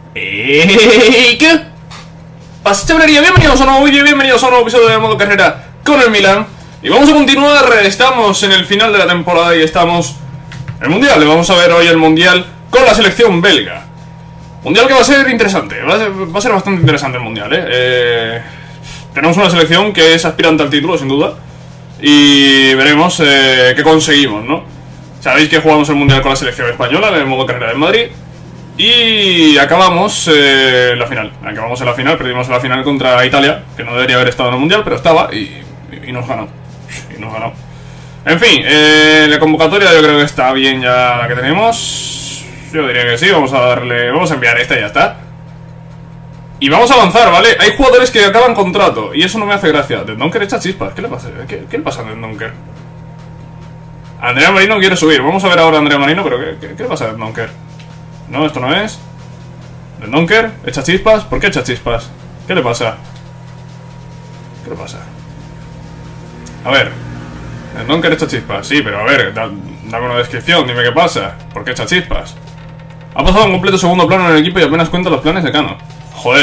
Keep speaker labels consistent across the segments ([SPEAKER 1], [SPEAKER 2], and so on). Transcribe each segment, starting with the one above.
[SPEAKER 1] ¿Qué pasa, chavalería? Bienvenidos a un nuevo vídeo, bienvenidos a un nuevo episodio de Modo Carrera con el Milan. Y vamos a continuar, estamos en el final de la temporada y estamos en el Mundial. Vamos a ver hoy el Mundial con la selección belga. Mundial que va a ser interesante, va a ser bastante interesante el Mundial, Tenemos una selección que es aspirante al título, sin duda. Y veremos qué conseguimos, ¿no? Sabéis que jugamos el Mundial con la selección española en el Modo Carrera del Madrid. Y acabamos la final. Acabamos en la final, perdimos en la final contra Italia, que no debería haber estado en el Mundial, pero estaba y nos ganó. Y nos ganó. En fin, la convocatoria yo creo que está bien ya la que tenemos. Yo diría que sí, vamos a enviar esta y ya está. Y vamos a avanzar, ¿vale? Hay jugadores que acaban contrato y eso no me hace gracia. Dendoncker echa chispas, ¿qué le pasa? ¿Qué le pasa a Dendoncker? Andrea Marino quiere subir, vamos a ver ahora a Andrea Marino, pero ¿qué le pasa a Dendoncker? No, esto no es. Dendoncker, echa chispas. ¿Por qué echa chispas? ¿Qué le pasa? ¿Qué le pasa? A ver, Dendoncker echa chispas. Sí, pero a ver, dame una descripción, dime qué pasa. ¿Por qué echa chispas? Ha pasado un completo segundo plano en el equipo y apenas cuenta los planes de Cano. Joder,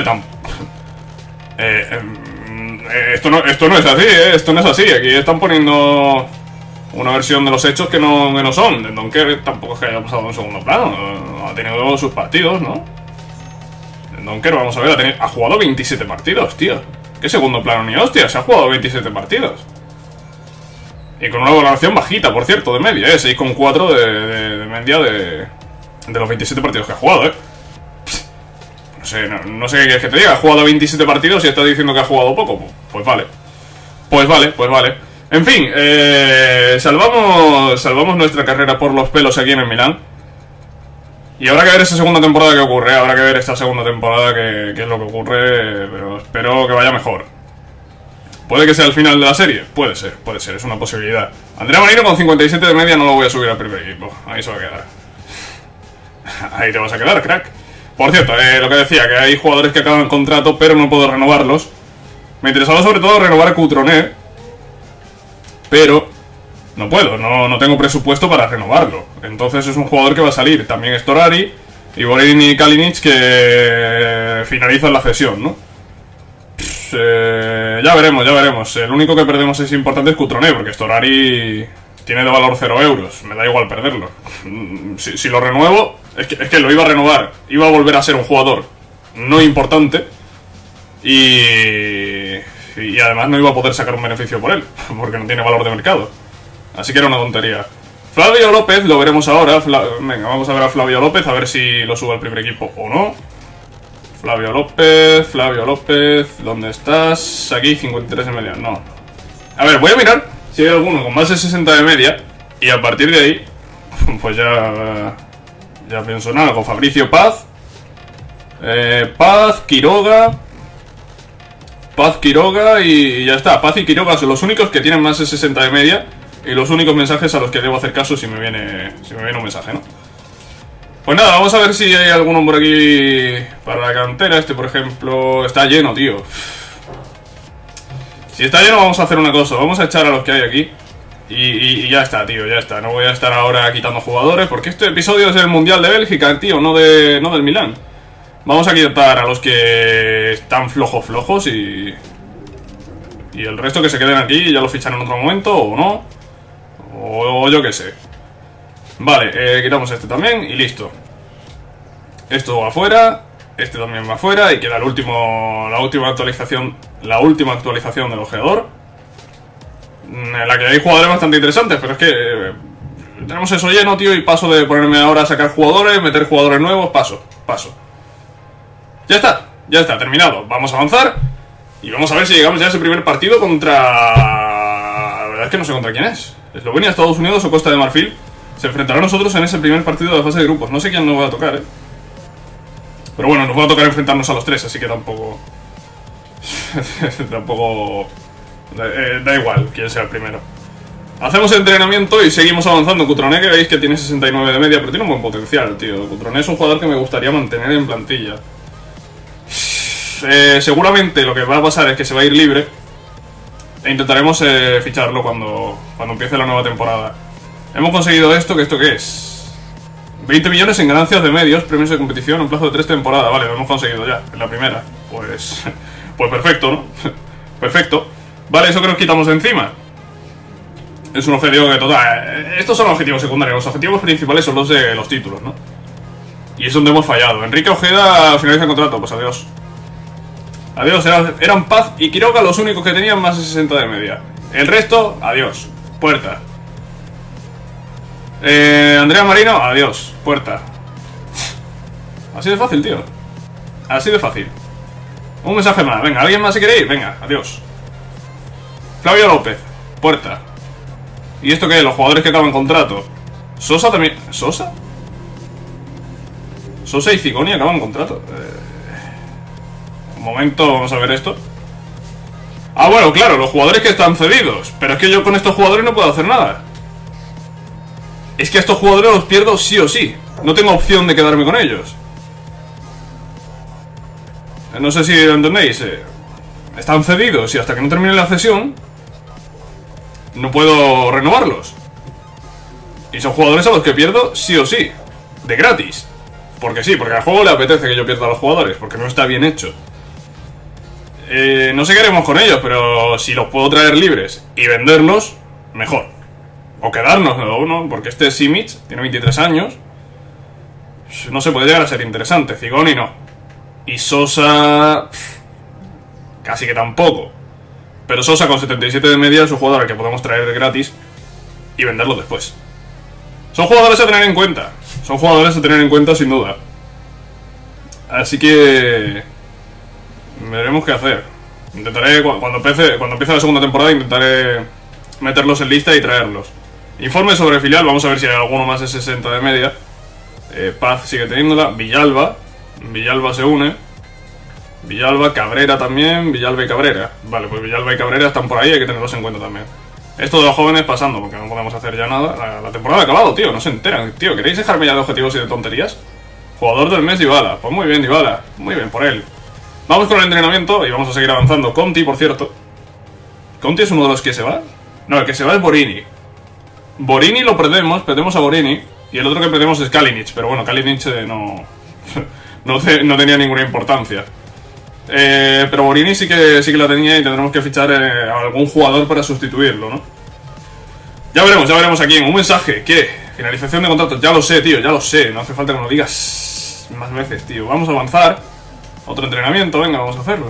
[SPEAKER 1] esto no es así, esto no es así. Aquí están poniendo una versión de los hechos que no son. Dendoncker tampoco es que haya pasado un segundo plano. Ha tenido sus partidos, ¿no? Dendoncker, vamos a ver, ha jugado 27 partidos, tío. ¿Qué segundo plano ni hostia? Se ha jugado 27 partidos. Y con una valoración bajita, por cierto, de media, 6,4 de media de los 27 partidos que ha jugado, No sé qué quieres que te diga. Ha jugado 27 partidos y estás diciendo que ha jugado poco. Pues vale. Pues vale. En fin, salvamos nuestra carrera por los pelos aquí en el Milán. Y habrá que ver esta segunda temporada que ocurre. Habrá que ver esta segunda temporada qué es lo que ocurre. Pero espero que vaya mejor. ¿Puede que sea el final de la serie? Puede ser, es una posibilidad. Andrea Marino con 57 de media no lo voy a subir al primer equipo. Ahí se va a quedar. Ahí te vas a quedar, crack. Por cierto, lo que decía, que hay jugadores que acaban contrato, pero no puedo renovarlos. Me interesaba sobre todo renovar a Coutronnet, pero no puedo, no tengo presupuesto para renovarlo. Entonces es un jugador que va a salir. También Storari y Borin y Kalinic que finalizan la cesión, ¿no? Ya veremos. El único que perdemos es importante es Coutronnet, porque Storari tiene de valor 0 euros. Me da igual perderlo. Si lo renuevo, es que lo iba a renovar. Iba a volver a ser un jugador no importante. Y además no iba a poder sacar un beneficio por él, porque no tiene valor de mercado. Así que era una tontería. Flavio López, lo veremos ahora. Venga, vamos a ver a Flavio López, a ver si lo sube al primer equipo o no. Flavio López, ¿dónde estás? Aquí, 53 de media, no. A ver, voy a mirar si hay alguno con más de 60 de media. Y a partir de ahí, pues ya pienso en algo. Fabricio Paz, Paz, Quiroga y ya está. Paz y Quiroga son los únicos que tienen más de 60 de media y los únicos mensajes a los que debo hacer caso si me viene un mensaje, ¿no? Pues nada, vamos a ver si hay alguno por aquí para la cantera. Este, por ejemplo, está lleno, tío. Si está lleno vamos a hacer una cosa. Vamos a echar a los que hay aquí y ya está, tío, ya está. No voy a estar ahora quitando jugadores porque este episodio es del Mundial de Bélgica, tío, no del Milán. Vamos a quitar a los que están flojos y el resto que se queden aquí y ya lo fichan en otro momento o no. O yo qué sé. Vale, quitamos este también y listo. Esto va afuera, este también va afuera y queda la última actualización del ojeador. En la que hay jugadores bastante interesantes, pero es que tenemos eso lleno, tío, y paso de ponerme ahora a sacar jugadores, meter jugadores nuevos, paso. Ya está, terminado. Vamos a avanzar y vamos a ver si llegamos ya a ese primer partido contra... La verdad es que no sé contra quién es. Eslovenia, Estados Unidos o Costa de Marfil. Se enfrentará a nosotros en ese primer partido de la fase de grupos. No sé quién nos va a tocar, Pero bueno, nos va a tocar enfrentarnos a los tres, así que tampoco... da igual quién sea el primero. Hacemos el entrenamiento y seguimos avanzando. Coutronnet, que veis que tiene 69 de media, pero tiene un buen potencial, tío. Coutronnet es un jugador que me gustaría mantener en plantilla. Seguramente lo que va a pasar es que se va a ir libre e intentaremos ficharlo cuando empiece la nueva temporada. Hemos conseguido esto, ¿esto qué es? 20 millones en ganancias de medios, premios de competición en un plazo de 3 temporadas. Vale, lo hemos conseguido ya, en la primera. Pues perfecto, ¿no? Perfecto. Vale, eso que nos quitamos de encima. Es un objetivo que total... Estos son los objetivos secundarios. Los objetivos principales son los de los títulos, ¿no? Y es donde hemos fallado. Enrique Ojeda finaliza el contrato. Pues adiós. Adiós, eran Paz y Quiroga los únicos que tenían más de 60 de media. El resto, adiós. Puerta. Andrea Marino, adiós. Puerta. Así de fácil, tío. Así de fácil. Un mensaje más. Venga, ¿alguien más se quiere ir? Venga, adiós. Flavio López. Puerta. ¿Y esto qué? Los jugadores que acaban contrato. Sosa también... ¿Sosa? Sosa y Cigoni acaban contrato. Un momento, vamos a ver esto. Ah, bueno, claro, los jugadores que están cedidos. Pero es que yo con estos jugadores no puedo hacer nada. Es que a estos jugadores los pierdo sí o sí. No tengo opción de quedarme con ellos. No sé si lo entendéis. Están cedidos y hasta que no termine la cesión no puedo renovarlos. Y son jugadores a los que pierdo sí o sí. De gratis. Porque sí, porque al juego le apetece que yo pierda a los jugadores. Porque no está bien hecho. No sé qué haremos con ellos, pero si los puedo traer libres y venderlos, mejor. O quedarnos de uno, porque este Simic tiene 23 años. No se puede llegar a ser interesante. Cigoni no. Y Sosa... casi que tampoco. Pero Sosa con 77 de media es un jugador al que podemos traer de gratis y venderlo después. Son jugadores a tener en cuenta. Son jugadores a tener en cuenta sin duda. Así que... veremos qué hacer. Intentaré, cuando empiece la segunda temporada, intentaré meterlos en lista y traerlos. Informe sobre filial, vamos a ver si hay alguno más de 60 de media. Paz sigue teniéndola. Villalba se une. Villalba, Cabrera también. Villalba y Cabrera. Vale, pues Villalba y Cabrera están por ahí, hay que tenerlos en cuenta también. Esto de los jóvenes pasando, porque no podemos hacer ya nada. La temporada ha acabado, tío, no se enteran. Tío, ¿queréis dejarme ya de objetivos y de tonterías? Jugador del mes, Dybala. Pues muy bien, Dybala. Muy bien, por él. Vamos con el entrenamiento y vamos a seguir avanzando. Conti, por cierto. ¿Conti es uno de los que se va? No, el que se va es Borini. Borini lo perdemos a Borini. Y el otro que perdemos es Kalinic. Pero bueno, Kalinic no tenía ninguna importancia. Pero Borini sí que la tenía y tendremos que fichar a algún jugador para sustituirlo, ¿no? Ya veremos aquí en un mensaje. ¿Qué? Finalización de contrato. Ya lo sé, tío, ya lo sé. No hace falta que me lo digas más veces, tío. Vamos a avanzar. Otro entrenamiento, venga, vamos a hacerlo.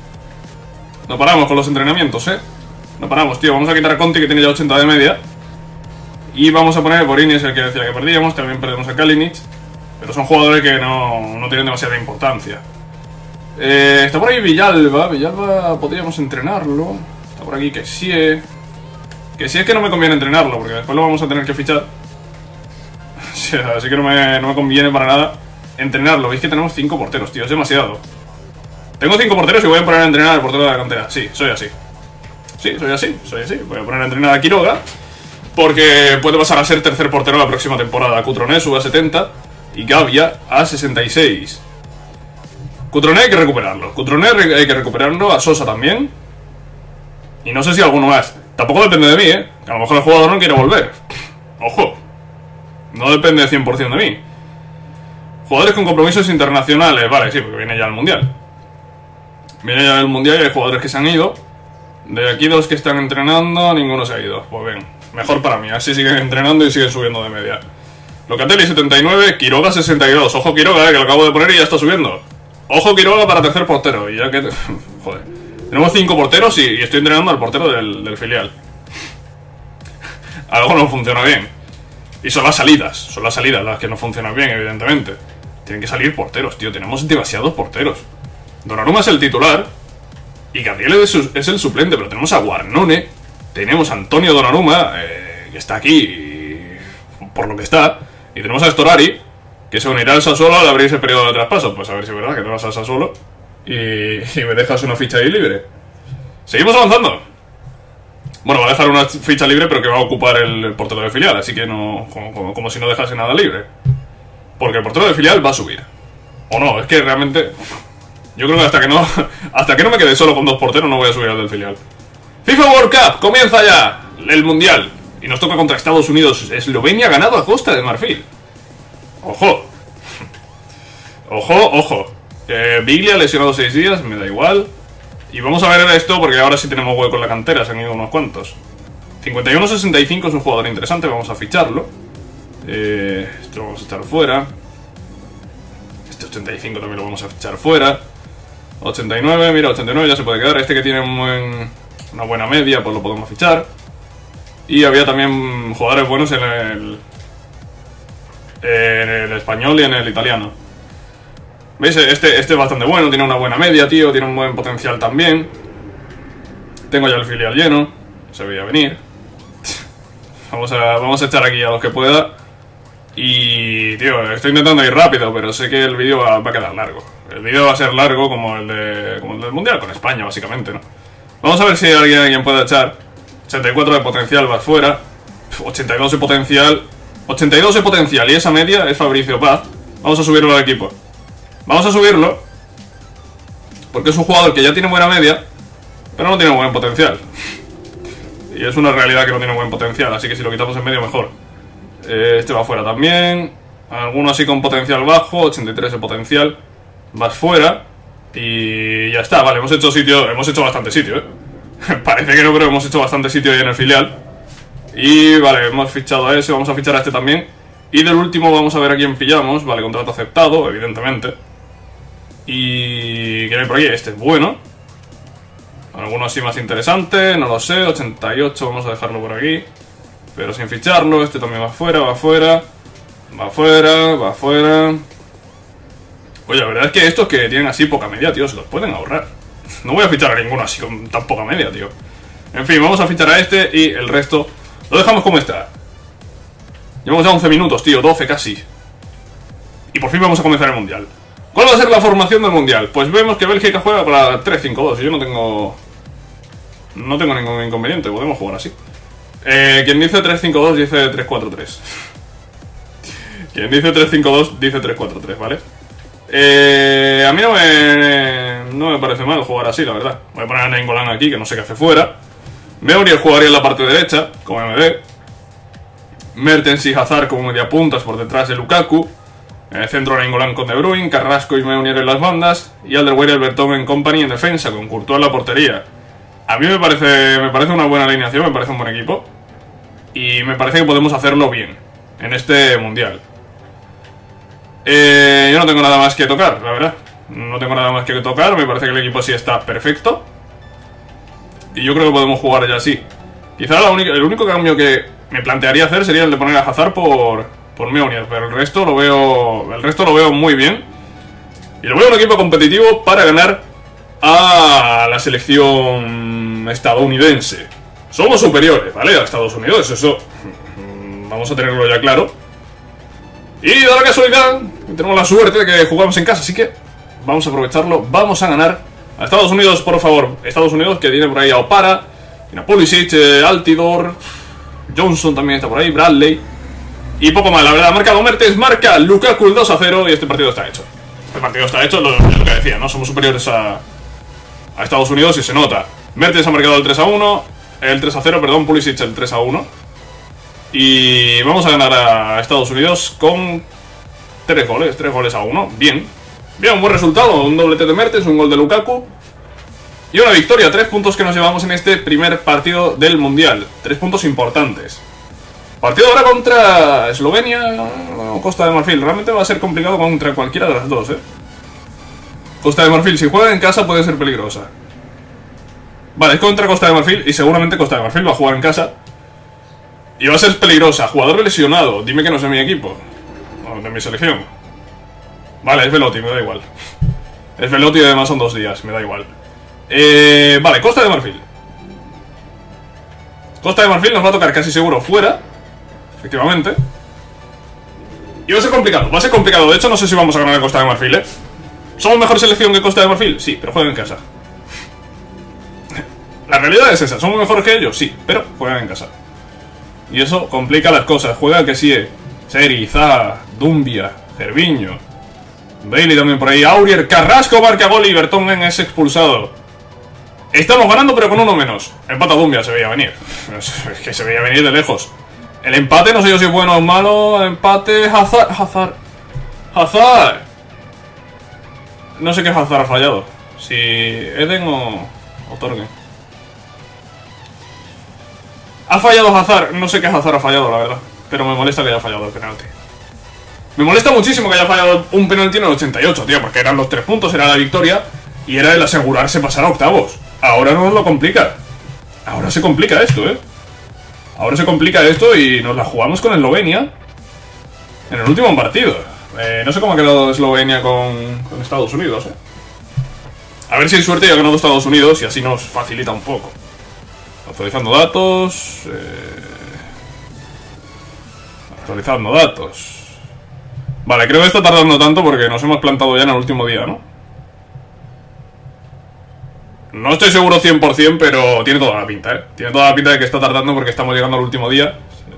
[SPEAKER 1] No paramos con los entrenamientos, No paramos, tío. Vamos a quitar a Conti, que tiene ya 80 de media. Y vamos a poner Borini, es el que decía que perdíamos. También perdemos a Kalinic. Pero son jugadores que no tienen demasiada importancia. Está por ahí Villalba. Villalba podríamos entrenarlo. Está por aquí Kessie. Kessie es que no me conviene entrenarlo, porque después lo vamos a tener que fichar. Así que no me conviene para nada entrenarlo. Veis que tenemos 5 porteros, tío, es demasiado. Tengo 5 porteros y voy a poner a entrenar al portero de la cantera. Sí, soy así. Sí, soy así. Voy a poner a entrenar a Quiroga, porque puede pasar a ser tercer portero la próxima temporada. Cutroné sube a 70 y Gavia a 66. Cutroné hay que recuperarlo. A Sosa también. Y no sé si alguno más. Tampoco depende de mí, que a lo mejor el jugador no quiere volver. Ojo. No depende 100% de mí. Jugadores con compromisos internacionales. Vale, sí, porque viene ya el Mundial. Viene ya el Mundial y hay jugadores que se han ido. De aquí los que están entrenando, ninguno se ha ido. Pues bien, mejor para mí. Así siguen entrenando y siguen subiendo de media. Locatelli 79, Quiroga 62. Ojo Quiroga, que lo acabo de poner y ya está subiendo. Ojo Quiroga para tercer portero. Y ya que... joder. Tenemos 5 porteros y estoy entrenando al portero del filial. Algo no funciona bien. Y son las salidas las que no funcionan bien, evidentemente. Tienen que salir porteros, tío. Tenemos demasiados porteros. Donnarumma es el titular y Gabriel es el suplente, pero tenemos a Guarnone, tenemos a Antonio Donnarumma, que está aquí por lo que está, y tenemos a Storari, que se unirá al Sassuolo al abrir ese periodo de traspaso. Pues a ver si es verdad que te vas al Sassuolo y me dejas una ficha ahí libre. Seguimos avanzando. Bueno, va a dejar una ficha libre, pero que va a ocupar el portero de filial, así que no, como si no dejase nada libre. Porque el portero de filial va a subir. O no, es que realmente... yo creo que hasta que no me quede solo con 2 porteros no voy a subir al del filial. FIFA World Cup, comienza ya el Mundial. Y nos toca contra Estados Unidos. Eslovenia ha ganado a Costa de Marfil. Ojo. Ojo, ojo. Biglia lesionado 6 días, me da igual. Y vamos a ver esto porque ahora sí tenemos hueco en la cantera, se han ido unos cuantos. 51-65 es un jugador interesante, vamos a ficharlo. Esto lo vamos a echar fuera. Este 85 también lo vamos a fichar fuera. 89, mira, 89 ya se puede quedar. Este que tiene una buena media, pues lo podemos fichar. Y había también jugadores buenos en el español y en el italiano. ¿Veis? Este es bastante bueno, tiene una buena media, tío. Tiene un buen potencial también. Tengo ya el filial lleno. Se veía venir. Vamos a echar aquí a los que pueda. Y, tío, estoy intentando ir rápido, pero sé que el vídeo va a quedar largo. El vídeo va a ser largo como el del Mundial con España, básicamente, ¿no? Vamos a ver si alguien puede echar. 84 de potencial, va fuera. 82 de potencial. 82 de potencial y esa media es Fabricio Paz. Vamos a subirlo al equipo. Vamos a subirlo porque es un jugador que ya tiene buena media, pero no tiene buen potencial. Y es una realidad que no tiene buen potencial, así que si lo quitamos en medio mejor. Este va fuera también. Alguno así con potencial bajo, 83 de potencial. Vas fuera. Y ya está, vale, hemos hecho bastante sitio, Parece que no, pero hemos hecho bastante sitio ahí en el filial. Y vale, hemos fichado a ese, vamos a fichar a este también. Y del último vamos a ver a quién pillamos. Vale, contrato aceptado, evidentemente. Y... ¿qué hay por aquí? Este es bueno. Alguno así más interesante, no lo sé. 88, vamos a dejarlo por aquí. Pero sin ficharlo, este también va fuera, va fuera. Va fuera, va fuera. Oye, la verdad es que estos que tienen así poca media, tío, se los pueden ahorrar. No voy a fichar a ninguno así con tan poca media, tío. En fin, vamos a fichar a este y el resto lo dejamos como está. Llevamos ya 11 minutos, tío, 12 casi. Y por fin vamos a comenzar el Mundial. ¿Cuál va a ser la formación del Mundial? Pues vemos que Bélgica juega para 3-5-2 y yo no tengo ningún inconveniente, podemos jugar así. Quien dice 3-5-2 dice 3-4-3. Quien dice 3-5-2 dice 3-4-3, ¿vale? A mí no me parece mal jugar así, la verdad. Voy a poner a Nainggolan aquí, que no sé qué hace fuera. Meunier jugaría en la parte derecha, como MD. Mertens y Hazard como media puntas por detrás de Lukaku. En el centro Nainggolan con De Bruyne, Carrasco y Meunier en las bandas. Y Alderweireld, Vertonghen Company en defensa, con Courtois en la portería. A mí me parece una buena alineación, me parece un buen equipo. Y me parece que podemos hacerlo bien en este Mundial. Yo no tengo nada más que tocar, la verdad. No tengo nada más que tocar, me parece que el equipo sí está perfecto. Y yo creo que podemos jugar ya así. Quizá el único cambio que me plantearía hacer sería el de poner a Hazard por Meunier, pero el resto lo veo muy bien. Y lo veo un equipo competitivo para ganar a la selección estadounidense. Somos superiores, ¿vale? A Estados Unidos, eso vamos a tenerlo ya claro. Y da la casualidad, tenemos la suerte de que jugamos en casa, así que vamos a aprovecharlo, vamos a ganar a Estados Unidos, por favor. Estados Unidos, que tiene por ahí a Opara, tiene a Pulisic, Altidor, Johnson también está por ahí, Bradley. Y poco más, la verdad, ha marcado Mertens, marca Lukaku el 2-0 y este partido está hecho. Este partido está hecho, es lo que decía, ¿no? Somos superiores a Estados Unidos y se nota. Mertens ha marcado el 3-1, el 3-0, perdón, Pulisic el 3-1. Y vamos a ganar a Estados Unidos con 3 goles a 1. Bien, un buen resultado, un doblete de Mertens, un gol de Lukaku. Y una victoria, 3 puntos que nos llevamos en este primer partido del Mundial. 3 puntos importantes. Partido ahora contra Eslovenia o Costa de Marfil. Realmente va a ser complicado contra cualquiera de las dos, Costa de Marfil, si juega en casa puede ser peligrosa. Vale, es contra Costa de Marfil y seguramente Costa de Marfil va a jugar en casa. Y va a ser peligrosa. Jugador lesionado. Dime que no es de mi equipo. No, de mi selección. Vale, es Velotti, me da igual. Es Velotti y además son 2 días, me da igual. Vale, Costa de Marfil. Costa de Marfil nos va a tocar casi seguro fuera. Efectivamente. Y va a ser complicado, de hecho no sé si vamos a ganar a Costa de Marfil, ¿Somos mejor selección que Costa de Marfil? Sí, pero juegan en casa. La realidad es esa, ¿somos mejores que ellos? Sí, pero juegan en casa. Y eso complica las cosas. Juega que sí, Seri, Zaha, Dumbia, Gervinho, Bailey también por ahí, Aurier, Carrasco marca gol y Vertonghen es expulsado. Estamos ganando pero con uno menos. Empata Dumbia, se veía venir. Es que se veía venir de lejos. El empate, no sé yo si es bueno o malo. Empate, Hazard. Hazard. No sé qué Hazard ha fallado. Si Eden o Torgen. Ha fallado Hazard. No sé qué Hazard ha fallado, la verdad. Pero me molesta que haya fallado el penalti. Me molesta muchísimo que haya fallado un penalti en el 88, tío. Porque eran los 3 puntos, era la victoria. Y era el asegurarse pasar a octavos. Ahora nos lo complica. Ahora se complica esto, Ahora se complica esto y nos la jugamos con Eslovenia en el último partido. No sé cómo ha quedado Eslovenia con Estados Unidos, A ver si hay suerte y ha ganado Estados Unidos y así nos facilita un poco. Actualizando datos. Actualizando datos. Vale, creo que está tardando tanto porque nos hemos plantado ya en el último día, ¿no? No estoy seguro 100%, pero tiene toda la pinta, Tiene toda la pinta de que está tardando porque estamos llegando al último día.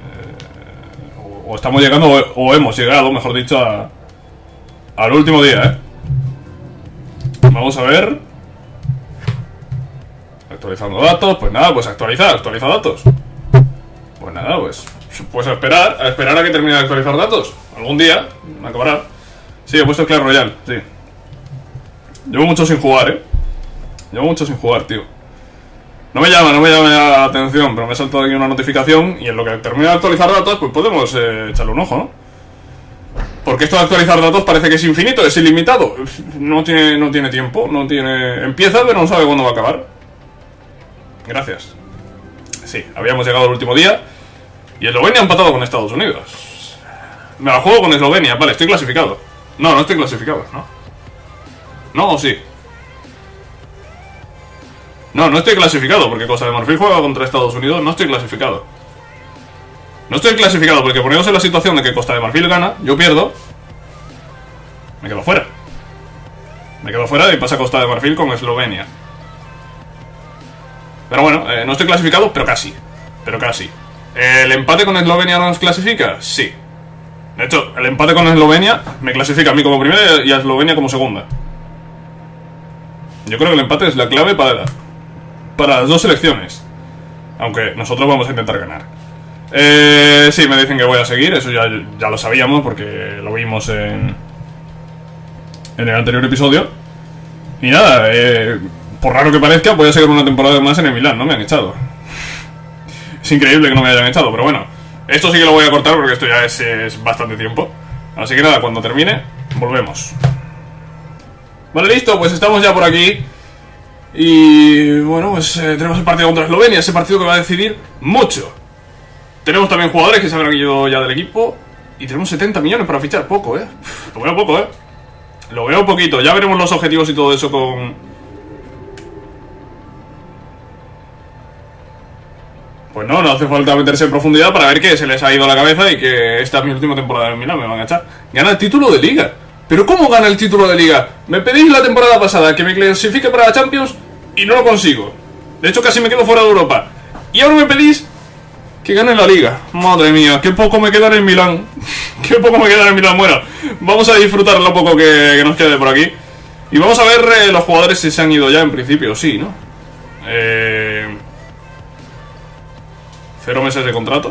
[SPEAKER 1] O estamos llegando, o hemos llegado, mejor dicho, al último día, Vamos a ver. Actualizando datos, pues nada, pues actualiza datos. Pues nada, pues a esperar a que termine de actualizar datos. Algún día acabará. Sí, he puesto el Clash Royale, sí. Llevo mucho sin jugar, Llevo mucho sin jugar, tío. No me llama la atención, pero me ha saltado aquí una notificación y en lo que termina de actualizar datos, pues podemos echarle un ojo, ¿no? Porque esto de actualizar datos parece que es infinito, es ilimitado. No tiene tiempo, empieza, pero no sabe cuándo va a acabar. Gracias. Sí, habíamos llegado al último día y Eslovenia ha empatado con Estados Unidos. Me la juego con Eslovenia, vale, estoy clasificado. No estoy clasificado, ¿no? No, o sí. No estoy clasificado porque Costa de Marfil juega contra Estados Unidos. No estoy clasificado. No estoy clasificado porque ponemos en la situación de que Costa de Marfil gana, yo pierdo, me quedo fuera. Me quedo fuera y pasa Costa de Marfil con Eslovenia. Pero bueno, no estoy clasificado, pero casi. ¿El empate con Eslovenia no nos clasifica? Sí. De hecho, el empate con Eslovenia me clasifica a mí como primera y a Eslovenia como segunda. Yo creo que el empate es la clave para las dos selecciones. Aunque nosotros vamos a intentar ganar. Sí, me dicen que voy a seguir. Eso ya lo sabíamos porque lo vimos en el anterior episodio. Y nada, por raro que parezca, voy a seguir una temporada más en el Milán. No me han echado. Es increíble que no me hayan echado, pero bueno. Esto sí que lo voy a cortar porque esto ya es bastante tiempo. Así que nada, cuando termine, volvemos. Vale, listo, pues estamos ya por aquí. Y bueno, pues tenemos el partido contra Eslovenia. Ese partido que va a decidir mucho. Tenemos también jugadores que se habrán ido ya del equipo. Y tenemos 70 millones para fichar. Poco, Lo veo poco, Lo veo poquito. Ya veremos los objetivos y todo eso con... Pues no hace falta meterse en profundidad para ver que se les ha ido a la cabeza y que esta es mi última temporada en Milán, me van a echar. Gana el título de Liga. ¿Pero cómo gana el título de Liga? Me pedís la temporada pasada que me clasifique para la Champions y no lo consigo. De hecho, casi me quedo fuera de Europa. Y ahora me pedís que gane la Liga. Madre mía, qué poco me queda en Milán. Qué poco me queda en Milán. Bueno, vamos a disfrutar lo poco que nos quede por aquí. Y vamos a ver los jugadores si se han ido ya en principio. Sí, ¿no? 0 meses de contrato.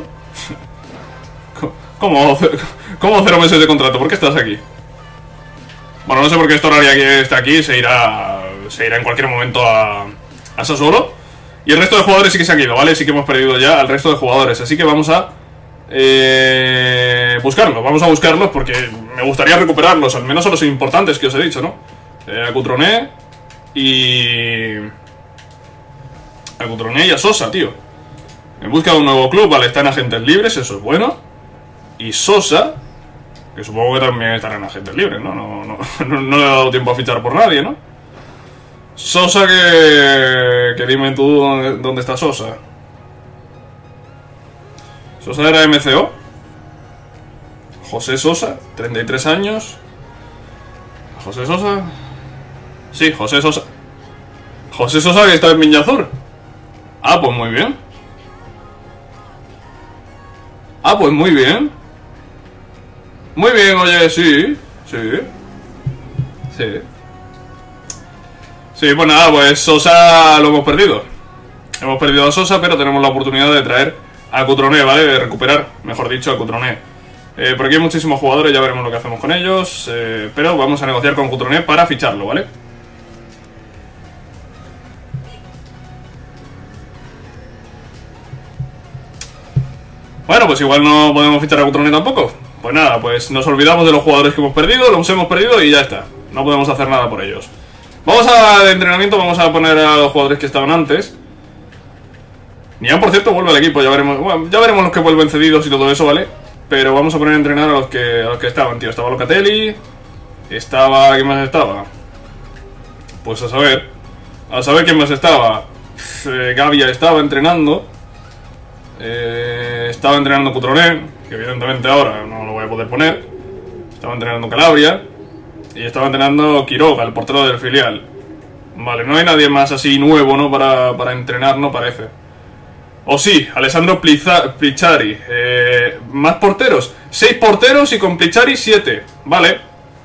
[SPEAKER 1] ¿Cómo 0 meses de contrato? ¿Por qué estás aquí? Bueno, no sé por qué esta horaria que está aquí se irá en cualquier momento a Sassuolo. Y el resto de jugadores sí que se han ido, ¿vale? Sí que hemos perdido ya al resto de jugadores. Así que vamos a buscarlos. Vamos a buscarlos porque me gustaría recuperarlos. Al menos a los importantes que os he dicho, ¿no? A Coutronnet y a Sosa, tío. En busca de un nuevo club, vale, están agentes libres, eso es bueno. Y Sosa, que supongo que también estarán en agentes libres, ¿no? No le he dado tiempo a fichar por nadie, ¿no? Sosa, que dime tú dónde está Sosa. Sosa era MCO. José Sosa, 33 años. José Sosa. Sí, José Sosa. José Sosa que está en Viñazur. Ah, pues muy bien. Ah, pues muy bien. Muy bien, oye, sí. Sí, pues nada, pues Sosa lo hemos perdido. Hemos perdido a Sosa, pero tenemos la oportunidad de traer a Coutronnet, ¿vale? De recuperar, mejor dicho, a Coutronnet. Por aquí hay muchísimos jugadores, ya veremos lo que hacemos con ellos. Pero vamos a negociar con Coutronnet para ficharlo, ¿vale? Bueno, pues igual no podemos fichar a Coutronnet tampoco. Pues nada, pues nos olvidamos de los jugadores que hemos perdido, los hemos perdido y ya está. No podemos hacer nada por ellos. Vamos a de entrenamiento, vamos a poner a los jugadores que estaban antes. Nian, por cierto, vuelve al equipo, ya veremos. Bueno, ya veremos los que vuelven cedidos y todo eso, ¿vale? Pero vamos a poner a entrenar a los que estaban, tío. Estaba Locatelli. Estaba... ¿Quién más estaba? Pues a saber. A saber quién más estaba. Gavia estaba entrenando. Estaba entrenando Coutronnet, que evidentemente ahora no lo voy a poder poner. Estaba entrenando Calabria. Y estaba entrenando Quiroga, el portero del filial. Vale, no hay nadie más así nuevo, ¿no? Para entrenar, no parece. O sí, Alessandro Plichari. Más porteros. 6 porteros y con Plichari 7. Vale.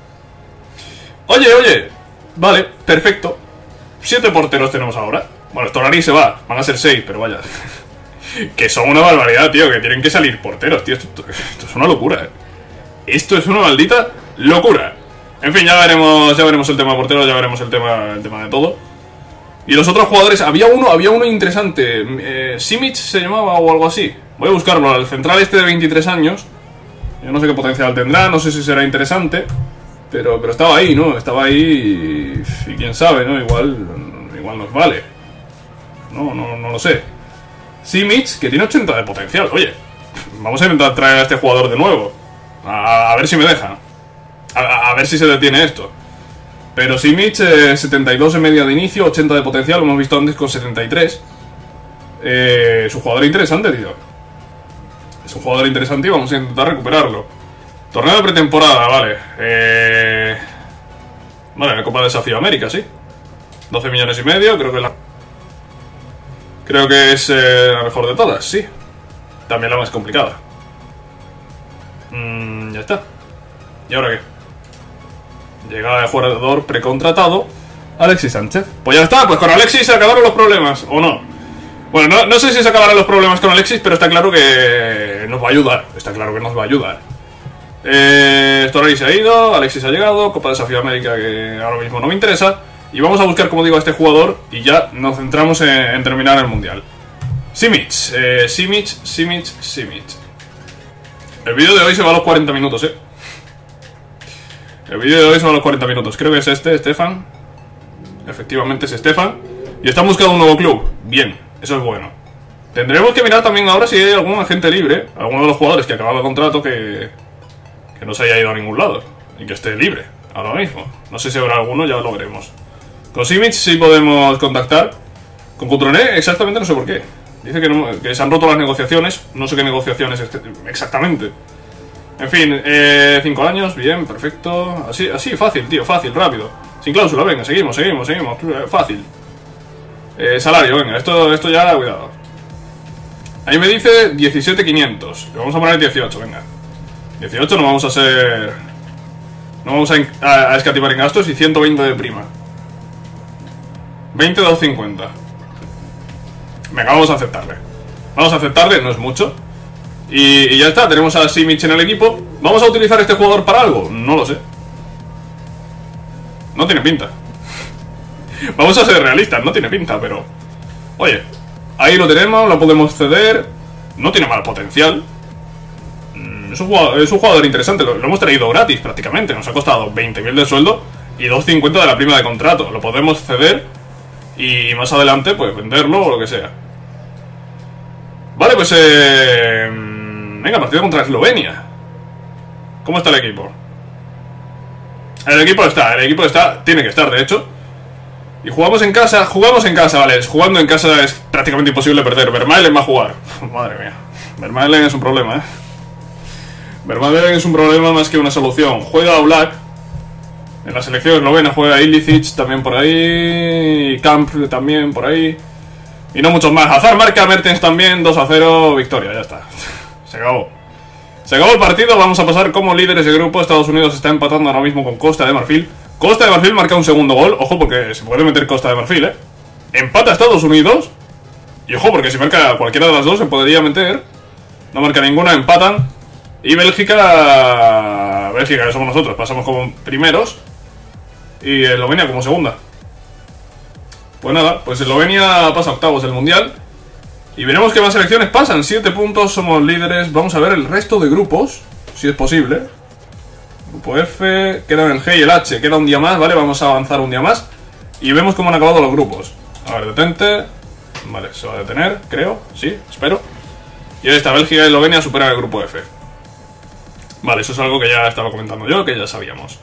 [SPEAKER 1] Oye. Vale, perfecto. 7 porteros tenemos ahora. Bueno, Storari se va. Van a ser 6, pero vaya. Que son una barbaridad, tío. Que tienen que salir porteros, tío. Esto es una locura, Esto es una maldita locura. En fin, ya veremos el tema de porteros. Ya veremos el tema de todo. Y los otros jugadores, había uno interesante. Simic se llamaba o algo así. Voy a buscarlo, el central este de 23 años. Yo no sé qué potencial tendrá, no sé si será interesante. Pero estaba ahí, ¿no? Estaba ahí y quién sabe, ¿no? Igual nos vale. No lo sé. Simic, que tiene 80 de potencial. Oye, vamos a intentar traer a este jugador de nuevo. A ver si me deja. A ver si se detiene esto. Pero Simic, 72 en media de inicio, 80 de potencial, lo hemos visto antes con 73. Es un jugador interesante, tío. Es un jugador interesante y vamos a intentar recuperarlo. Torneo de pretemporada, vale. Vale, la Copa Desafío América, sí. 12 millones y medio, creo que es la mejor de todas, sí. También la más complicada. Ya está. ¿Y ahora qué? Llegada de jugador precontratado, Alexis Sánchez. Pues ya está, pues con Alexis se acabaron los problemas, ¿o no? Bueno, no sé si se acabarán los problemas con Alexis, pero está claro que nos va a ayudar. Está claro que nos va a ayudar. Storari se ha ido, Alexis ha llegado, Copa Desafío América que ahora mismo no me interesa. Y vamos a buscar, como digo, a este jugador y ya nos centramos en terminar el Mundial. Simic. El vídeo de hoy se va a los 40 minutos, El vídeo de hoy son los 40 minutos. Creo que es Stefan. Efectivamente es Stefan. Y están buscando un nuevo club. Bien, eso es bueno. Tendremos que mirar también ahora si hay algún agente libre. Alguno de los jugadores que acababa el contrato que no se haya ido a ningún lado. Y que esté libre ahora mismo. No sé si habrá alguno, ya lo veremos. Con Simic sí podemos contactar. Con Coutronnet exactamente no sé por qué. Dice que se han roto las negociaciones. No sé qué negociaciones exactamente. En fin, 5 años, bien, perfecto. Así, fácil, tío, fácil, rápido. Sin cláusula, venga, seguimos. Fácil. Salario, venga, esto ya, cuidado. Ahí me dice 17.500. Le vamos a poner 18, venga. 18 no vamos a ser... No vamos a escatimar en gastos y 120 de prima. 20.250. Venga, vamos a aceptarle, no es mucho. Y ya está, tenemos a Simic en el equipo. ¿Vamos a utilizar este jugador para algo? No lo sé. No tiene pinta. Vamos a ser realistas, no tiene pinta, pero... Oye, ahí lo tenemos, lo podemos ceder. No tiene mal potencial. Es un jugador interesante, lo hemos traído gratis prácticamente. Nos ha costado 20.000 de sueldo y 2.50 de la prima de contrato. Lo podemos ceder y más adelante pues venderlo o lo que sea. Vale, pues venga, partido contra Eslovenia. ¿Cómo está el equipo? El equipo está, tiene que estar de hecho. Y jugamos en casa, vale. Jugando en casa es prácticamente imposible perder. Vermaelen va a jugar. Madre mía. Vermaelen es un problema, Vermaelen es un problema más que una solución. Juega Oblak. En la selección eslovena juega Ilicic también por ahí. Camp también por ahí. Y no muchos más. Hazard marca, Mertens también. 2-0, victoria, ya está. Se acabó. Se acabó el partido, vamos a pasar como líderes de grupo. Estados Unidos está empatando ahora mismo con Costa de Marfil. Costa de Marfil marca un segundo gol. Ojo porque se puede meter Costa de Marfil, Empata Estados Unidos. Y ojo porque si marca cualquiera de las dos se podría meter. No marca ninguna, empatan. Y Bélgica, que somos nosotros, pasamos como primeros. Y Eslovenia como segunda. Pues nada, pues Eslovenia pasa a octavos del mundial. Y veremos qué más selecciones pasan. 7 puntos, somos líderes. Vamos a ver el resto de grupos, si es posible. Grupo F, quedan el G y el H. Queda un día más, ¿vale? Vamos a avanzar un día más. Y vemos cómo han acabado los grupos. A ver, detente. Vale, se va a detener, creo. Sí, espero. Y ahí está, Bélgica y Eslovenia superan el grupo F. Vale, eso es algo que ya estaba comentando yo, que ya sabíamos.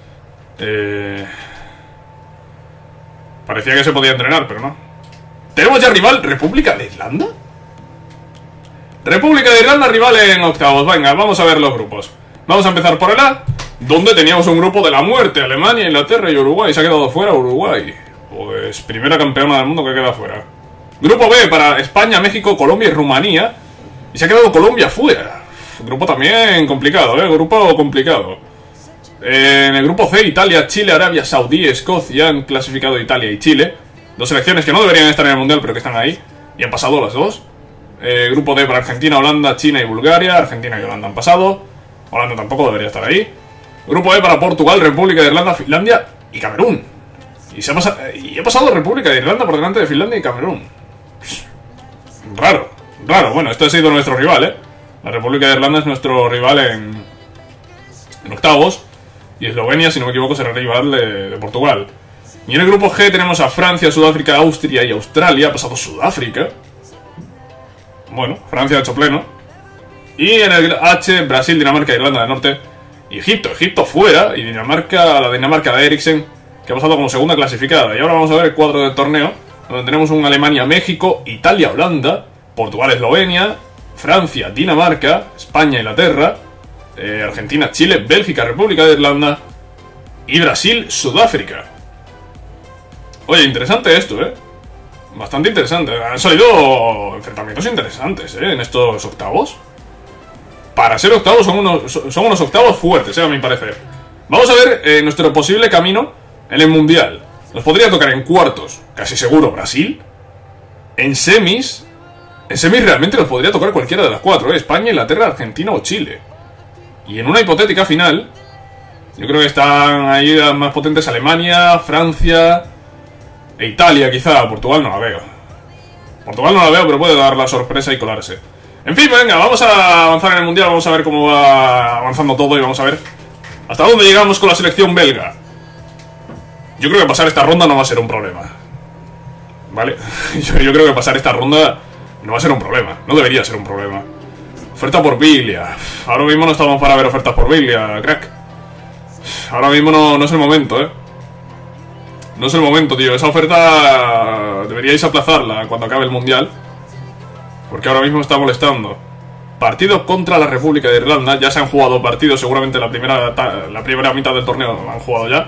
[SPEAKER 1] Parecía que se podía entrenar, pero no. Tenemos ya rival, República de Irlanda. República de Irlanda, rival en octavos. Venga, vamos a ver los grupos. Vamos a empezar por el A, donde teníamos un grupo de la muerte. Alemania, Inglaterra y Uruguay. Se ha quedado fuera Uruguay. Pues primera campeona del mundo que queda fuera. Grupo B para España, México, Colombia y Rumanía. Y se ha quedado Colombia fuera. Grupo también complicado, grupo complicado. En el grupo C, Italia, Chile, Arabia Saudí, Escocia. Han clasificado Italia y Chile. Dos selecciones que no deberían estar en el mundial, pero que están ahí. Y han pasado las dos. Grupo D para Argentina, Holanda, China y Bulgaria. Argentina y Holanda han pasado. Holanda tampoco debería estar ahí. Grupo E para Portugal, República de Irlanda, Finlandia y Camerún. Y ha pasado República de Irlanda por delante de Finlandia y Camerún. Raro, raro. Bueno, esto ha sido nuestro rival, La República de Irlanda es nuestro rival en octavos. Y Eslovenia, si no me equivoco, será el rival de Portugal. Y en el grupo G tenemos a Francia, Sudáfrica, Austria y Australia. Ha pasado Sudáfrica. Bueno, Francia ha hecho pleno. Y en el H, Brasil, Dinamarca, Irlanda del Norte y Egipto. Egipto fuera. Y Dinamarca, la Dinamarca de Eriksen, que ha pasado como segunda clasificada. Y ahora vamos a ver el cuadro del torneo, donde tenemos un Alemania, México, Italia, Holanda, Portugal, Eslovenia, Francia, Dinamarca, España, Inglaterra, Argentina, Chile, Bélgica, República de Irlanda y Brasil, Sudáfrica. Oye, interesante esto, Bastante interesante. Han salido enfrentamientos interesantes, en estos octavos. Para ser octavos son unos octavos fuertes, a mi parecer. Vamos a ver nuestro posible camino en el mundial. Nos podría tocar en cuartos, casi seguro, Brasil. En semis realmente nos podría tocar cualquiera de las cuatro, España, Inglaterra, Argentina o Chile. Y en una hipotética final, yo creo que están ahí las más potentes: Alemania, Francia e Italia, quizá. Portugal no la veo. Portugal no la veo, pero puede dar la sorpresa y colarse. En fin, venga, vamos a avanzar en el mundial. Vamos a ver cómo va avanzando todo y vamos a ver hasta dónde llegamos con la selección belga. Yo creo que pasar esta ronda no va a ser un problema, ¿vale? Yo creo que pasar esta ronda no va a ser un problema. No debería ser un problema. Oferta por Biglia. Ahora mismo no estamos para ver ofertas por Biglia, crack. Ahora mismo no es el momento, No es el momento, tío. Esa oferta deberíais aplazarla cuando acabe el mundial, porque ahora mismo está molestando. Partido contra la República de Irlanda. Ya se han jugado partidos, seguramente la primera mitad del torneo han jugado ya.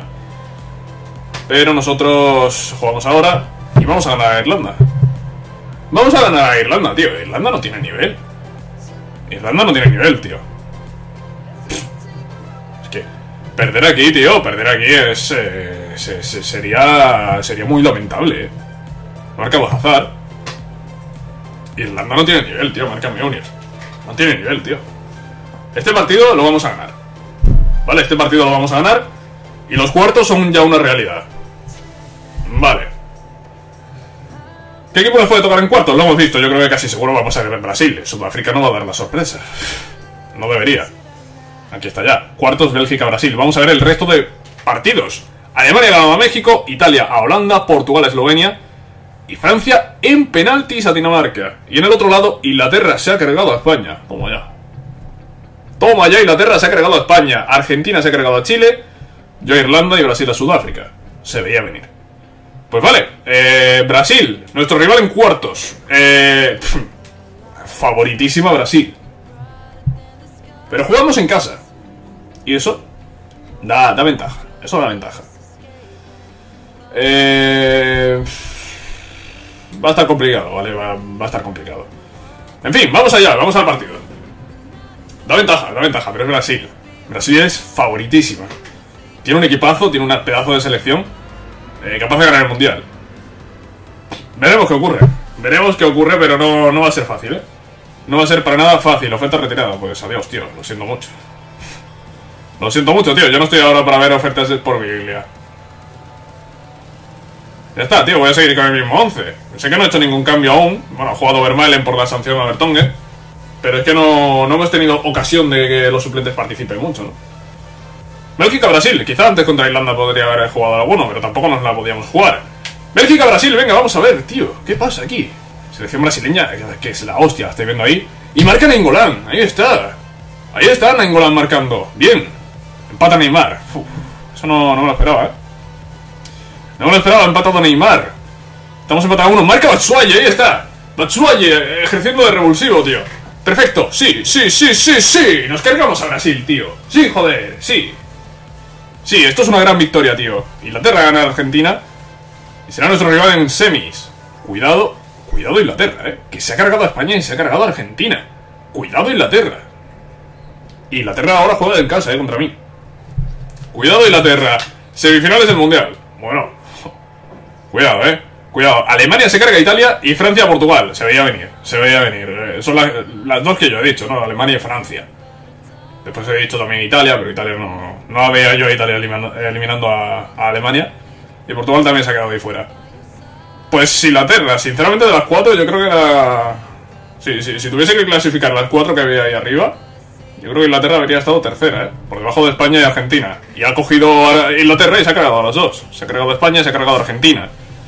[SPEAKER 1] Pero nosotros jugamos ahora y vamos a ganar a Irlanda. Vamos a ganar a Irlanda, tío. Irlanda no tiene nivel. Irlanda no tiene nivel, tío. Es que perder aquí, tío, perder aquí sería muy lamentable. Marca Bajazar. Irlanda no tiene nivel, tío. Marca Meunier. No tiene nivel, tío. Este partido lo vamos a ganar. Vale, este partido lo vamos a ganar. Y los cuartos son ya una realidad. Vale. ¿Qué equipo nos puede tocar en cuartos? Lo hemos visto, yo creo que casi seguro va a pasar en Brasil. Sudáfrica no va a dar la sorpresa. No debería. Aquí está ya. Cuartos, Bélgica, Brasil. Vamos a ver el resto de partidos. Alemania ganó a México, Italia a Holanda, Portugal a Eslovenia y Francia en penaltis a Dinamarca. Y en el otro lado, Inglaterra se ha cargado a España. Toma ya. Toma ya, Inglaterra se ha cargado a España. Argentina se ha cargado a Chile. Yo a Irlanda y Brasil a Sudáfrica. Se veía venir. Pues vale, Brasil, nuestro rival en cuartos. Favoritísima Brasil. Pero jugamos en casa. Y eso da ventaja. Eso da ventaja. Va a estar complicado, ¿vale? Va a estar complicado. En fin, vamos allá, vamos al partido. Da ventaja, pero es Brasil. Brasil es favoritísima. Tiene un equipazo, tiene un pedazo de selección capaz de ganar el mundial. Veremos qué ocurre, pero no va a ser fácil, No va a ser para nada fácil. Oferta retirada. Pues adiós, tío. Lo siento mucho. Lo siento mucho, tío. Yo no estoy ahora para ver ofertas por Biblia. Ya está, tío. Voy a seguir con el mismo 11. Sé que no he hecho ningún cambio aún. Bueno, ha jugado Vermaelen por la sanción a Vertonghen. Pero es que no hemos tenido ocasión de que los suplentes participen mucho, ¿no? Bélgica-Brasil. Quizá antes contra Irlanda podría haber jugado alguno, pero tampoco nos la podíamos jugar. Bélgica-Brasil. Venga, vamos a ver, tío. ¿Qué pasa aquí? Selección brasileña, que es la hostia, estáis viendo ahí. Y marca Nainggolan, ahí está. Ahí está Nainggolan marcando. Bien. Empata Neymar. Uf, eso no me lo esperaba, No me lo esperaba, empatado Neymar. Estamos empatados a 1. Marca Batshuayi, ahí está. Batshuayi ejerciendo de revulsivo, tío. Perfecto, sí. Nos cargamos a Brasil, tío. Sí, joder, sí. Sí, esto es una gran victoria, tío. Inglaterra gana a Argentina y será nuestro rival en semis. Cuidado Inglaterra, que se ha cargado a España y se ha cargado a Argentina. Cuidado Inglaterra. Inglaterra ahora juega en casa, contra mí. Cuidado Inglaterra. Semifinales del Mundial. Bueno, cuidado, cuidado. Alemania se carga a Italia y Francia a Portugal. Se veía venir. Son las dos que yo he dicho, ¿no? Alemania y Francia. Después he dicho también Italia, pero Italia no había yo a Italia eliminando a Alemania. Y Portugal también se ha quedado ahí fuera. Pues Inglaterra, sinceramente de las 4 yo creo que era... Sí, si tuviese que clasificar las 4 que había ahí arriba, yo creo que Inglaterra habría estado tercera, por debajo de España y Argentina. Y ha cogido a Inglaterra y se ha cargado a las dos. Se ha cargado a España y se ha cargado a Argentina.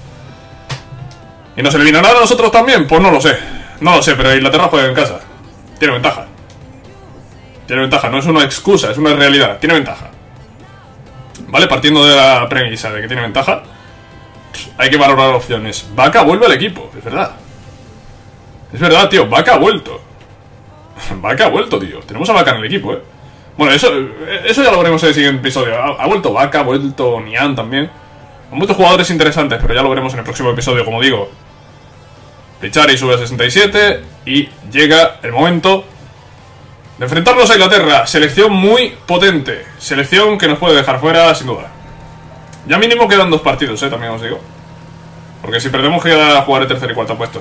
[SPEAKER 1] ¿Y nos eliminará a nosotros también? Pues no lo sé. No lo sé, pero Inglaterra juega en casa. Tiene ventaja. No es una excusa, es una realidad. Tiene ventaja. Vale, partiendo de la premisa de que tiene ventaja, hay que valorar opciones. Vaca vuelve al equipo, es verdad. Es verdad, tío, Vaca ha vuelto. Vaca ha vuelto, tío. Tenemos a Vaca en el equipo, Bueno, eso ya lo veremos en el siguiente episodio. Ha vuelto Vaca, ha vuelto Nian también. Hay muchos jugadores interesantes, pero ya lo veremos en el próximo episodio, como digo. Pichari sube a 67 y llega el momento de enfrentarnos a Inglaterra. Selección muy potente. Selección que nos puede dejar fuera, sin duda. Ya mínimo quedan 2 partidos, también os digo. Porque si perdemos queda jugar el tercer y cuarto puesto.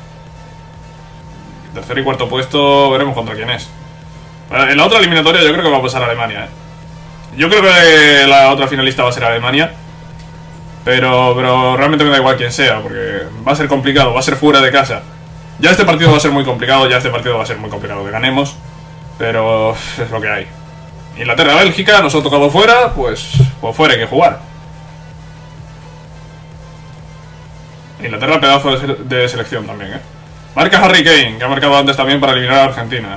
[SPEAKER 1] Tercer y cuarto puesto veremos contra quién es. En la otra eliminatoria yo creo que va a pasar Alemania, Yo creo que la otra finalista va a ser Alemania. Pero realmente me da igual quién sea, porque va a ser complicado, va a ser fuera de casa. Ya este partido va a ser muy complicado, que ganemos. Pero es lo que hay. Inglaterra-Bélgica, nos ha tocado fuera, pues fuera hay que jugar. Inglaterra pedazo de selección también, Marca Harry Kane, que ha marcado antes también para eliminar a Argentina.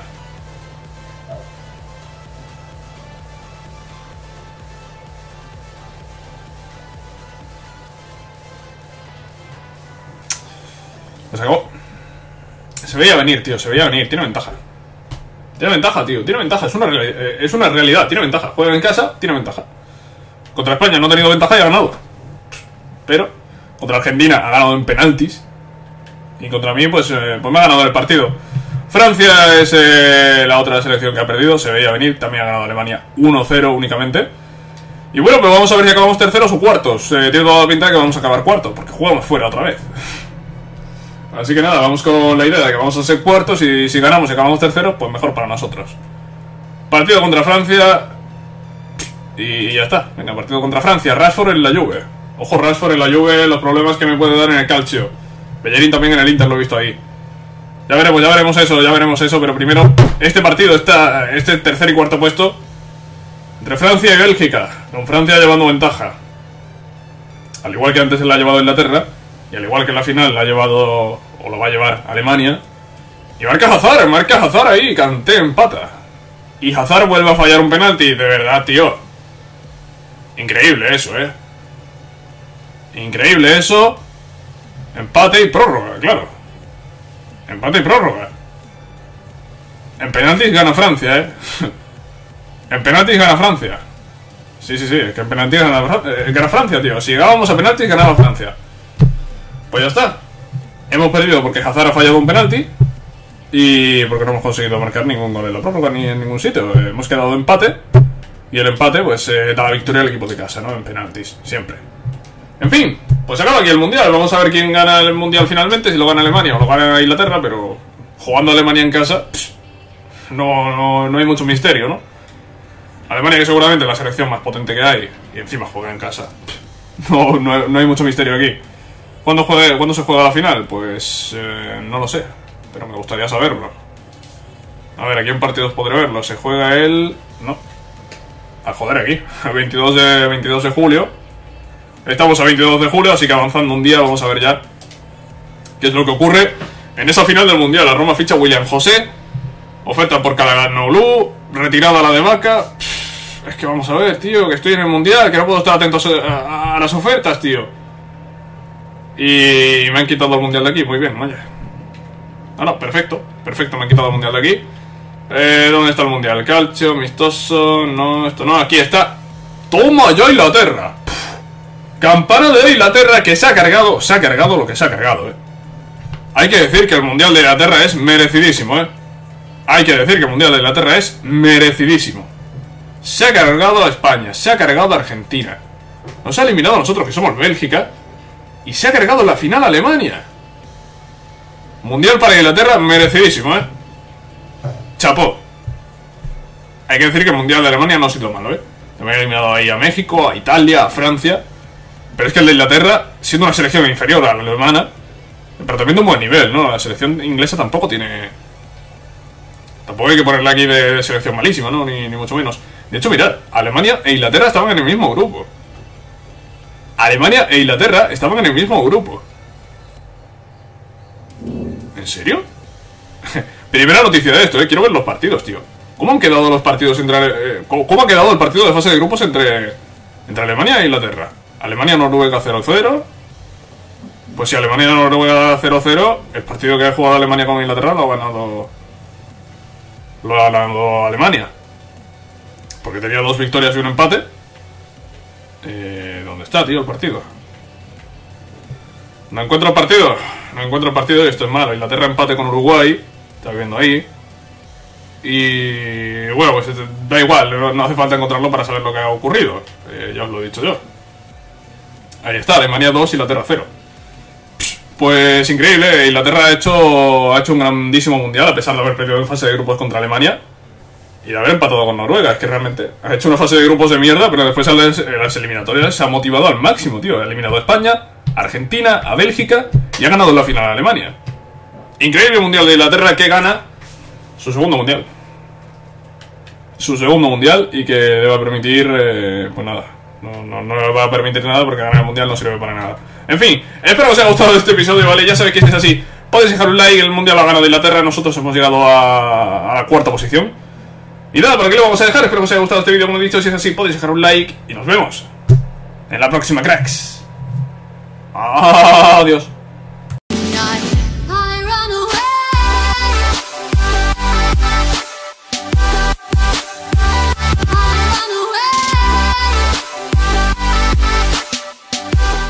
[SPEAKER 1] Pues acabó. Se veía venir, tío, Tiene ventaja. Tiene ventaja, es una realidad, tiene ventaja. Juega en casa, tiene ventaja. Contra España no ha tenido ventaja y ha ganado. Pero contra Argentina ha ganado en penaltis. Y contra mí, pues me ha ganado el partido. Francia es la otra selección que ha perdido. Se veía venir, también ha ganado Alemania 1-0 únicamente. Y bueno, pues vamos a ver si acabamos terceros o cuartos. Tiene toda la pinta de que vamos a acabar cuartos, porque jugamos fuera otra vez. Así que nada, vamos con la idea de que vamos a ser cuartos. Y si ganamos y acabamos terceros, pues mejor para nosotros. Partido contra Francia. Y ya está. Venga, partido contra Francia. Rashford en la Juve. Ojo, Rashford en la Juve, los problemas que me puede dar en el Calcio. Bellerín también en el Inter, lo he visto ahí. Ya veremos eso, pero primero este partido, este tercer y cuarto puesto entre Francia y Bélgica, con Francia llevando ventaja. Al igual que antes la ha llevado Inglaterra, y al igual que en la final la ha llevado, o lo va a llevar, Alemania. Y marca Hazard ahí, Kanté empata. Y Hazard vuelve a fallar un penalti, de verdad, tío. Increíble eso, Increíble eso. Empate y prórroga, claro. Empate y prórroga. En penaltis gana Francia, En penaltis gana Francia. Sí, es que en penaltis gana Francia, tío. Si llegábamos a penaltis, ganaba Francia. Pues ya está. Hemos perdido porque Hazard ha fallado un penalti. Y porque no hemos conseguido marcar ningún gol en la prórroga ni en ningún sitio. Hemos quedado de empate. Y el empate, pues, da la victoria al equipo de casa, ¿no? En penaltis, siempre. En fin, pues acaba aquí el Mundial. Vamos a ver quién gana el Mundial finalmente. Si lo gana Alemania o lo gana Inglaterra, pero jugando a Alemania en casa, no hay mucho misterio, ¿no? Alemania, que seguramente es la selección más potente que hay, y encima juega en casa. No hay mucho misterio aquí. ¿Cuándo se juega la final? Pues no lo sé, pero me gustaría saberlo. A ver, ¿a quién partidos podré verlo? Se juega el... no. Joder, aquí, el 22 de julio. Estamos a 22 de julio, así que avanzando un día vamos a ver ya qué es lo que ocurre en esa final del Mundial. La Roma ficha a William José, oferta por Calhanoglu, retirada la de Vaca. Es que vamos a ver, tío, que estoy en el Mundial, que no puedo estar atento a las ofertas, tío. Y me han quitado el Mundial de aquí, muy bien, vaya. No, perfecto, me han quitado el Mundial de aquí. ¿Dónde está el Mundial? Calcio, amistoso, no, esto no, aquí está. ¡Toma ya Inglaterra! Campana de Inglaterra, que se ha cargado lo que se ha cargado, Hay que decir que el Mundial de Inglaterra es merecidísimo, Hay que decir que el Mundial de Inglaterra es merecidísimo. Se ha cargado a España, se ha cargado a Argentina, nos ha eliminado a nosotros, que somos Bélgica, y se ha cargado en la final a Alemania. Mundial para Inglaterra merecidísimo, Chapó. Hay que decir que el Mundial de Alemania no ha sido malo, También ha eliminado ahí a México, a Italia, a Francia. Pero es que el de Inglaterra, siendo una selección inferior a la alemana, pero también de un buen nivel, ¿no? La selección inglesa tampoco tiene... Tampoco hay que ponerla aquí de selección malísima, ¿no? Ni mucho menos. De hecho, mirad, Alemania e Inglaterra estaban en el mismo grupo. Alemania e Inglaterra estaban en el mismo grupo. ¿En serio? Primera noticia de esto, quiero ver los partidos, tío. ¿Cómo han quedado los partidos entre... ¿Cómo ha quedado el partido de fase de grupos entre Alemania e Inglaterra? Alemania-Noruega 0-0. Pues si Alemania-Noruega 0-0, el partido que ha jugado Alemania con Inglaterra lo ha ganado Alemania. Porque tenía 2 victorias y un empate. ¿Dónde está, tío, el partido? No encuentro el partido y esto es malo. Inglaterra empate con Uruguay. Está viendo ahí. Y bueno, pues da igual, no hace falta encontrarlo para saber lo que ha ocurrido. Ya os lo he dicho yo. Ahí está, Alemania 2, Inglaterra 0. Pues increíble, Inglaterra ha hecho un grandísimo mundial, a pesar de haber perdido en fase de grupos contra Alemania y de haber empatado con Noruega. Es que realmente ha hecho una fase de grupos de mierda, pero después en las eliminatorias se ha motivado al máximo, tío. Ha eliminado a España, a Argentina, a Bélgica y ha ganado en la final a Alemania. Increíble mundial de Inglaterra, que gana su segundo mundial. Y que le va a permitir, pues nada, no le va a permitir nada, porque ganar el mundial no sirve para nada. En fin, espero que os haya gustado este episodio, ¿vale? Ya sabéis que si es así, podéis dejar un like. El mundial lo ha ganado Inglaterra, nosotros hemos llegado a la 4ª posición. Y nada, por aquí lo vamos a dejar. Espero que os haya gustado este vídeo, como he dicho. Si es así, podéis dejar un like y nos vemos en la próxima, cracks. Adiós.